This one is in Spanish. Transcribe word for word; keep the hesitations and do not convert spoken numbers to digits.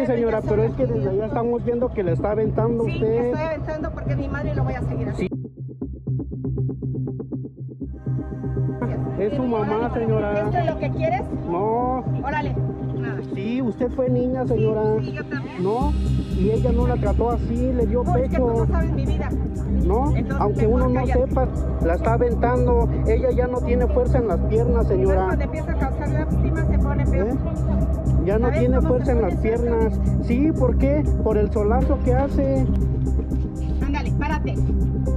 señora, pero es que desde allá estamos viendo que le está aventando Sí, usted. estoy aventando porque mi madre lo voy a seguir así. Sí. Es su mamá, señora. ¿Esto es lo que quieres? No. Órale. Nada. Sí, usted fue niña, señora. Sí, yo también. No, y ella no la trató así, le dio No, es que tú pecho. no sabes mi vida. No, Entonces, aunque mejor uno no cállate. sepa, la está aventando. Ella ya no tiene fuerza en las piernas, Y más señora. cuando empieza a causar lástima se pone peor. ¿Eh? Ya no ¿Sabes tiene cómo fuerza se en pone las esto? piernas. Sí, ¿por qué? Por el solazo que hace. Ándale, párate.